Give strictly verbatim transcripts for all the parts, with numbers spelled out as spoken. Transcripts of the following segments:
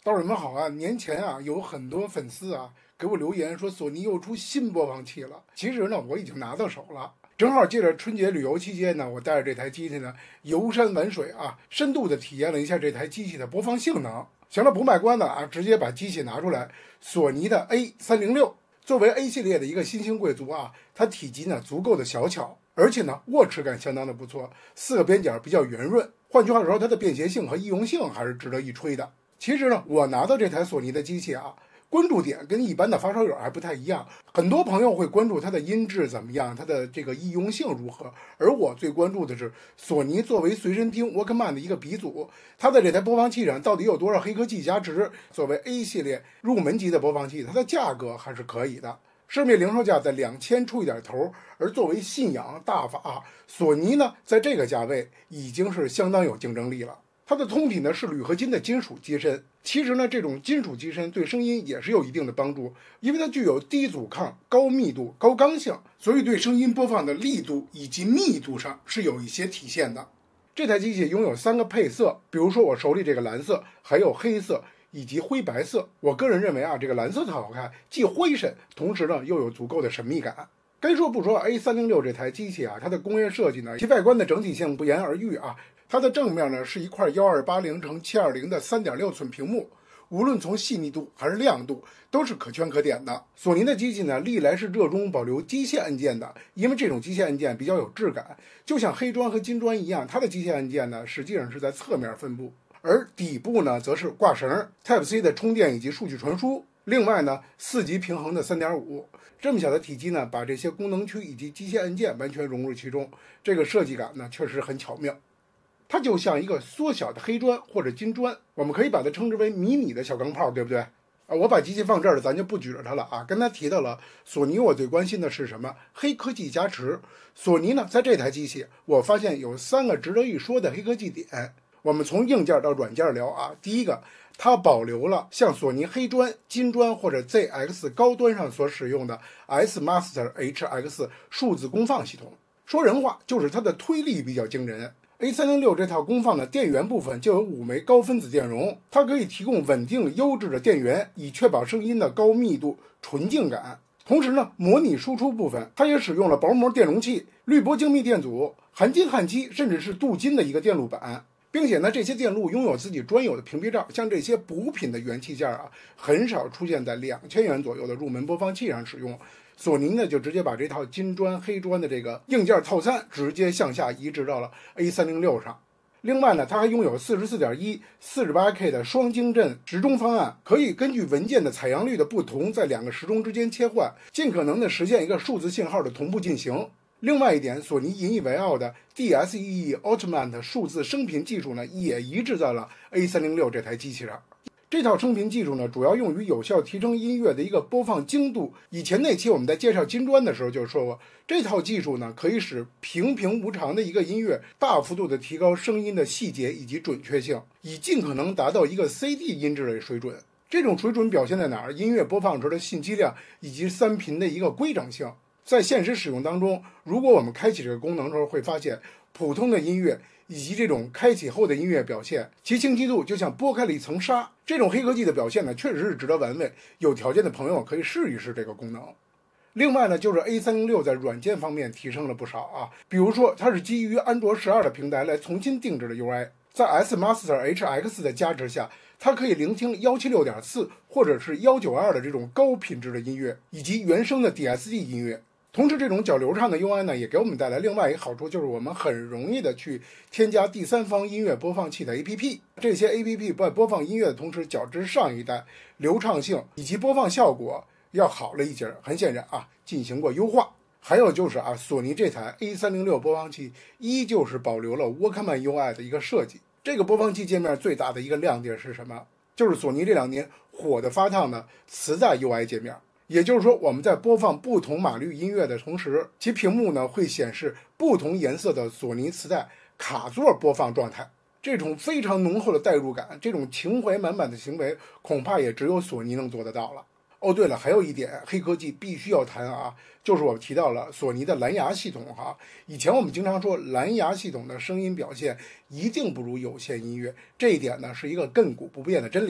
道友们好啊！年前啊，有很多粉丝啊给我留言说索尼又出新播放器了。其实呢，我已经拿到手了。正好借着春节旅游期间呢，我带着这台机器呢游山玩水啊，深度的体验了一下这台机器的播放性能。行了，不卖关子啊，直接把机器拿出来。索尼的 A 三零六 作为 A 系列的一个新兴贵族啊，它体积呢足够的小巧，而且呢握持感相当的不错，四个边角比较圆润。换句话说，它的便携性和易用性还是值得一吹的。其实呢，我拿到这台索尼的机器啊，关注点跟一般的发烧友还不太一样。很多朋友会关注它的音质怎么样，它的这个易用性如何，而我最关注的是索尼作为随身听 Walkman 的一个鼻祖，它在这台播放器上到底有多少黑科技加持。作为 A 系列入门级的播放器，它的价格还是可以的，市面零售价在两千出一点头。而作为信仰大法，索尼呢在这个价位已经是相当有竞争力了。它的通体呢是铝合金的金属机身，其实呢这种金属机身对声音也是有一定的帮助，因为它具有低阻抗、高密度、高刚性，所以对声音播放的力度以及密度上是有一些体现的。这台机器拥有三个配色，比如说我手里这个蓝色，还有黑色以及灰白色。我个人认为啊，这个蓝色特好看，既灰深，同时呢又有足够的神秘感。该说不说 A 三零六 这台机器啊，它的工业设计呢，其外观的整体性不言而喻啊。它的正面呢是一块一二八零乘七二零的 三点六寸屏幕，无论从细腻度还是亮度都是可圈可点的。索尼的机器呢历来是热衷保留机械按键的，因为这种机械按键比较有质感，就像黑砖和金砖一样，它的机械按键呢实际上是在侧面分布，而底部呢则是挂绳 Type C 的充电以及数据传输。另外呢四级平衡的 三点五， 这么小的体积呢把这些功能区以及机械按键完全融入其中，这个设计感呢确实很巧妙。它就像一个缩小的黑砖或者金砖，我们可以把它称之为迷你的小钢炮，对不对啊？我把机器放这儿了，咱就不举着它了啊。跟他提到了索尼，我最关心的是什么？黑科技加持。索尼呢，在这台机器，我发现有三个值得一说的黑科技点。我们从硬件到软件聊啊。第一个，它保留了像索尼黑砖、金砖或者 Z X 高端上所使用的 S Master H X 数字功放系统。说人话，就是它的推力比较惊人。A 三零六 这套功放的电源部分就有五枚高分子电容，它可以提供稳定优质的电源，以确保声音的高密度纯净感。同时呢，模拟输出部分它也使用了薄膜电容器、滤波精密电阻、含金焊基甚至是镀金的一个电路板，并且呢这些电路拥有自己专有的屏蔽罩。像这些补品的元器件啊，很少出现在两千元左右的入门播放器上使用。索尼呢就直接把这套金砖黑砖的这个硬件套餐直接向下移植到了 A 三零六 上。另外呢，它还拥有 四十四点一、四十八 K 的双晶阵时钟方案，可以根据文件的采样率的不同，在两个时钟之间切换，尽可能的实现一个数字信号的同步进行。另外一点，索尼引以为傲的 D S E E Ultimate 数字声频技术呢，也移植在了 A 三零六 这台机器上。这套声频技术呢，主要用于有效提升音乐的一个播放精度。以前那期我们在介绍金砖的时候就说过，这套技术呢，可以使平平无常的一个音乐大幅度的提高声音的细节以及准确性，以尽可能达到一个 C D 音质的水准。这种水准表现在哪儿？音乐播放时的信息量以及三频的一个规整性。在现实使用当中，如果我们开启这个功能的时候，会发现普通的音乐以及这种开启后的音乐表现，其清晰度就像剥开了一层纱。这种黑科技的表现呢，确实是值得玩味。有条件的朋友可以试一试这个功能。另外呢，就是 A 三零六 在软件方面提升了不少啊。比如说，它是基于安卓十二的平台来重新定制的 U I， 在 S Master H X 的加持下，它可以聆听 一七六点四 或者是一九二的这种高品质的音乐，以及原生的 D S D 音乐。同时，这种较流畅的 U I 呢，也给我们带来另外一个好处，就是我们很容易的去添加第三方音乐播放器的 A P P。这些 A P P 在播放音乐的同时，较之上一代流畅性以及播放效果要好了一截。很显然啊，进行过优化。还有就是啊，索尼这台 A 三零六 播放器依旧是保留了 Walkman U I 的一个设计。这个播放器界面最大的一个亮点是什么？就是索尼这两年火的发烫的磁带 U I 界面。也就是说，我们在播放不同码率音乐的同时，其屏幕呢会显示不同颜色的索尼磁带卡座播放状态。这种非常浓厚的代入感，这种情怀满满的行为，恐怕也只有索尼能做得到了。哦，对了，还有一点黑科技必须要谈啊，就是我提到了索尼的蓝牙系统哈。以前我们经常说蓝牙系统的声音表现一定不如有线音乐，这一点呢是一个亘古不变的真理。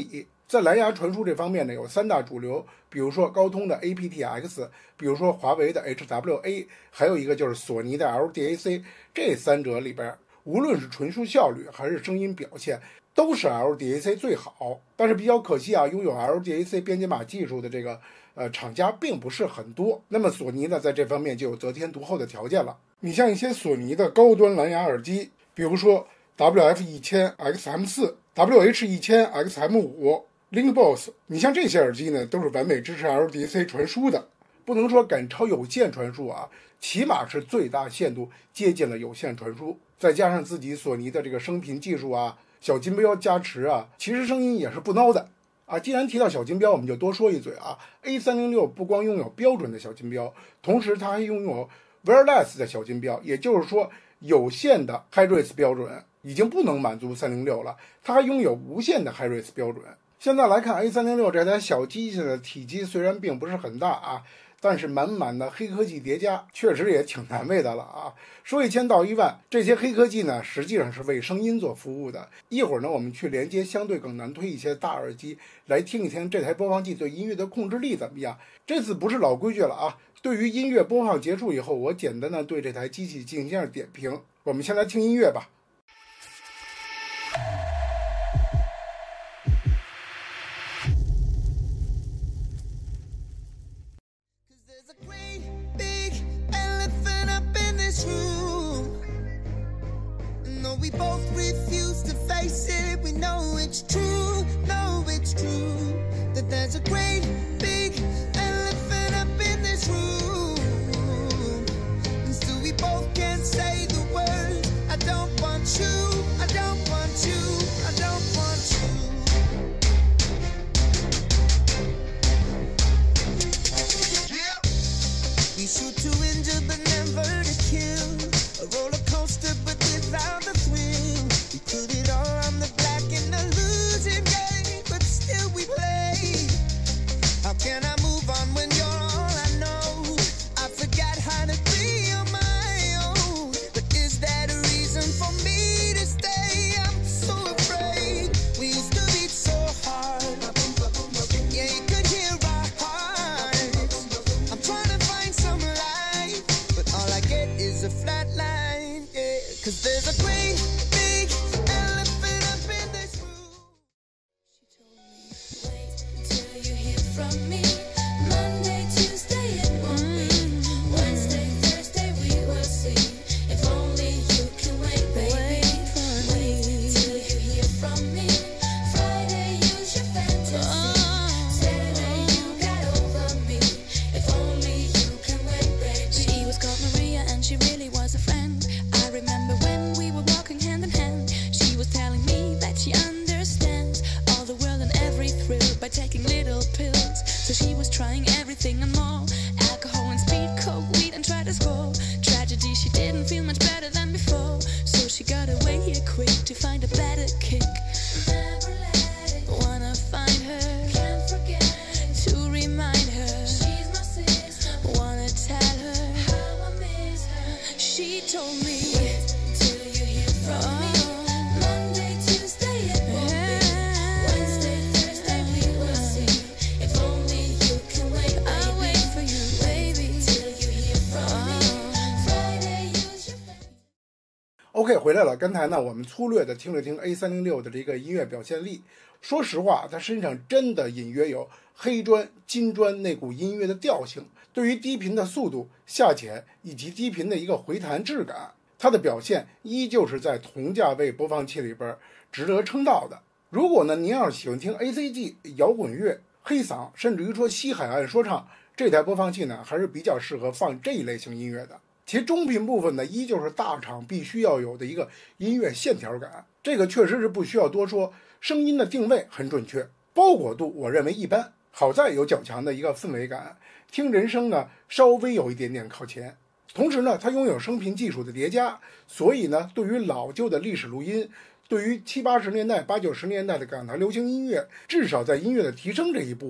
在蓝牙传输这方面呢，有三大主流，比如说高通的 A P T X， 比如说华为的 H W A， 还有一个就是索尼的 L D A C。 这三者里边，无论是传输效率还是声音表现，都是 L D A C 最好。但是比较可惜啊，拥有 L D A C 编解码技术的这个呃厂家并不是很多。那么索尼呢，在这方面就有得天独厚的条件了。你像一些索尼的高端蓝牙耳机，比如说 W F 一千 X M 四、W H 一千 X M 五、Linkboss， 你像这些耳机呢，都是完美支持 L D A C 传输的。不能说赶超有线传输啊，起码是最大限度接近了有线传输。再加上自己索尼的这个声频技术啊，小金标加持啊，其实声音也是不孬的啊。既然提到小金标，我们就多说一嘴啊。A 三零六 不光拥有标准的小金标，同时它还拥有 wireless 的小金标，也就是说有线的 Hi-Res 标准已经不能满足三零六了，它还拥有无线的 Hi-Res 标准。现在来看 A 三零六 这台小机器的体积虽然并不是很大啊，但是满满的黑科技叠加，确实也挺难为的了啊！说一千道一万，这些黑科技呢，实际上是为声音做服务的。一会儿呢，我们去连接相对更难推一些大耳机，来听一听这台播放器对音乐的控制力怎么样。这次不是老规矩了啊！对于音乐播放结束以后，我简单的对这台机器进行一下点评。我们先来听音乐吧。 We both refuse to face it. We know it's true, know it's true, that there's a great big elephant up in this room. And still we both can't say the words, I don't want you, I don't want you, I don't want you. Yeah. We shoot to injure but never to kill. A roller coaster but without the thrill. We put it all on the black in a losing game, but still we play. How can I move on when you're all I know? I forgot how to be on my own. But is that a reason for me to stay? I'm so afraid. We used to beat so hard. Yeah, you could hear our hearts. I'm trying to find some light, but all I get is a flat line. Yeah, 'cause there's a great big elephant up in this room. She told me, wait till you hear from me. Monday, Tuesday it won't be. Wednesday, Thursday we will see. If only you can wait, baby. Wait till you hear from me. Friday, use your fantasy. Saturday, you got over me. If only you can wait, baby. She was called Maria and she really was a friend. I remember when we were walking hand in hand. She was telling me that she understands all the world and every thrill by taking little pills. So she was trying everything and more. Alcohol and speed, coke, weed and tried to score. Tragedy, she didn't feel much better than before. So she got away here quick to find a better kick. Never let it. Wanna find her. Can't forget. To remind her. She's my sister. Wanna tell her how I miss her. She told me. Wait till you hear from me. Monday, Tuesday it won't be. Wednesday, Thursday we will see. If only you can wait, baby. I'll wait for you, baby. Till you hear from me. Friday, use your face. OK， 回来了。刚才呢，我们粗略的听了听 A 三零六 的这个音乐表现力。说实话，它身上真的隐约有黑砖、金砖那股音乐的调性。对于低频的速度、下潜以及低频的一个回弹质感，它的表现依旧是在同价位播放器里边值得称道的。如果呢，您要是喜欢听 A C G、摇滚乐、黑嗓，甚至于说西海岸说唱，这台播放器呢，还是比较适合放这一类型音乐的。其中频部分呢，依旧是大厂必须要有的一个音乐线条感，这个确实是不需要多说。声音的定位很准确，包裹度我认为一般，好在有较强的一个氛围感，听人声呢稍微有一点点靠前。同时呢，它拥有声频技术的叠加，所以呢，对于老旧的历史录音，对于七八十年代、八九十年代的港台流行音乐，至少在音乐的提升这一部分，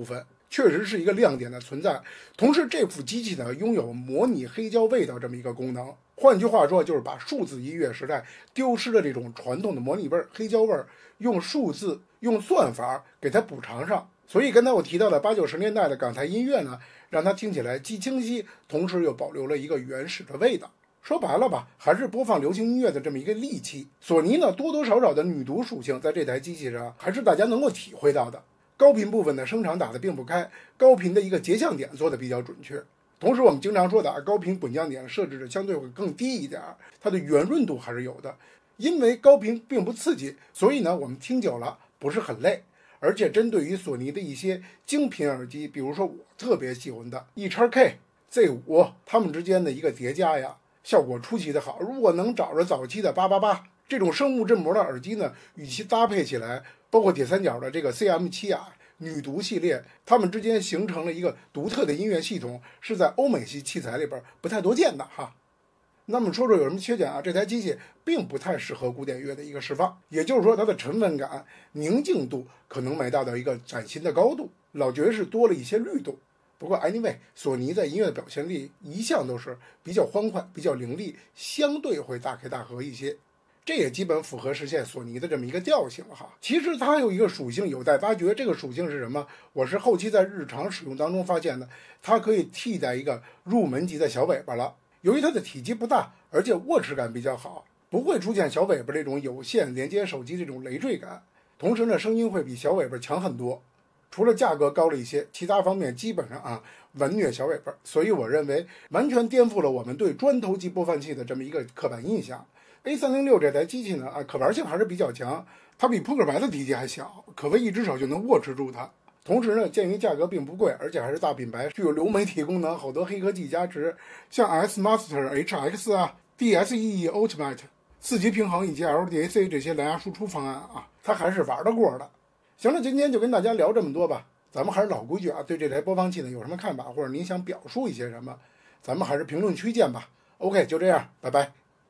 确实是一个亮点的存在。同时这副机器呢拥有模拟黑胶味道这么一个功能，换句话说就是把数字音乐时代丢失的这种传统的模拟味黑胶味用数字用算法给它补偿上。所以刚才我提到的八九十年代的港台音乐呢，让它听起来既清晰，同时又保留了一个原始的味道。说白了吧，还是播放流行音乐的这么一个利器。索尼呢多多少少的女读属性在这台机器上还是大家能够体会到的。高频部分的声场打得并不开，高频的一个截相点做得比较准确。同时我们经常说的啊，高频滚降点设置的相对会更低一点，它的圆润度还是有的。因为高频并不刺激，所以呢我们听久了不是很累。而且针对于索尼的一些精品耳机，比如说我特别喜欢的 E X K、Z 五， 它们之间的一个叠加呀，效果出奇的好。如果能找着早期的八八八这种生物振膜的耳机呢，与其搭配起来，包括铁三角的这个 C M 七 啊女读系列，它们之间形成了一个独特的音乐系统，是在欧美系器材里边不太多见的哈。那么说说有什么缺点啊？这台机器并不太适合古典乐的一个释放，也就是说它的沉稳感、宁静度可能没达到一个崭新的高度，老爵士多了一些律动。不过 anyway， 索尼在音乐的表现力一向都是比较欢快、比较凌厉，相对会大开大合一些，这也基本符合实现索尼的这么一个调性了哈。其实它有一个属性有待发掘，这个属性是什么？我是后期在日常使用当中发现的，它可以替代一个入门级的小尾巴了。由于它的体积不大，而且握持感比较好，不会出现小尾巴这种有线连接手机这种累赘感。同时呢，声音会比小尾巴强很多。除了价格高了一些，其他方面基本上啊完虐小尾巴。所以我认为完全颠覆了我们对砖头级播放器的这么一个刻板印象。A 三零六 这台机器呢啊可玩性还是比较强，它比扑克牌的体积还小，可谓一只手就能握持住它。同时呢，鉴于价格并不贵，而且还是大品牌，具有流媒体功能，好多黑科技加持，像 S Master、H X 啊、D S E E Ultimate、四级平衡以及 L D A C 这些蓝牙输出方案啊，它还是玩得过的。行了，今天就跟大家聊这么多吧。咱们还是老规矩啊，对这台播放器呢有什么看法，或者您想表述一些什么，咱们还是评论区见吧。OK， 就这样，拜拜。